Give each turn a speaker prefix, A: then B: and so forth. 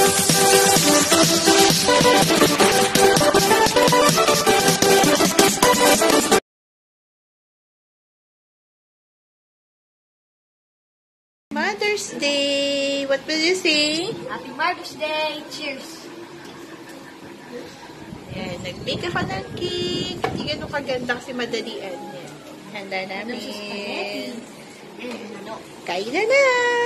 A: Mother's Day! What will you say?
B: Happy Mother's Day! Cheers!
A: Yan, nag-make ako ng cake. Hindi ganun kaganda kasi madalian. Yan. Handa namin. Kain na na!